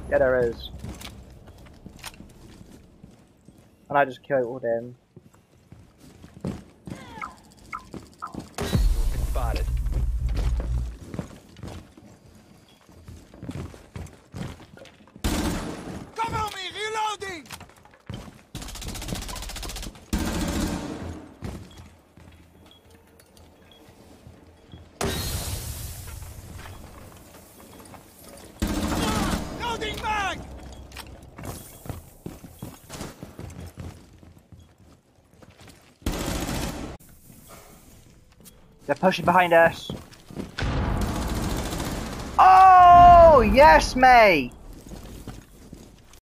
Yeah, there is. And I just killed him. Spotted. Cover me! Reloading! Loading mag! They're pushing behind us. Oh, yes, mate!